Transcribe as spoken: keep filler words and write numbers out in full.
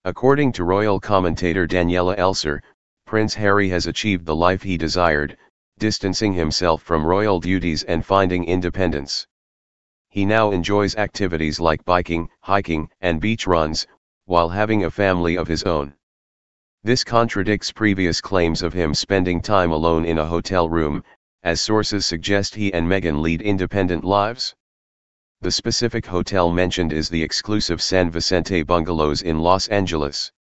According to royal commentator Daniela Elser, Prince Harry has achieved the life he desired, distancing himself from royal duties and finding independence. He now enjoys activities like biking, hiking, and beach runs, while having a family of his own. This contradicts previous claims of him spending time alone in a hotel room, as sources suggest he and Meghan lead independent lives. The specific hotel mentioned is the exclusive San Vicente Bungalows in Los Angeles.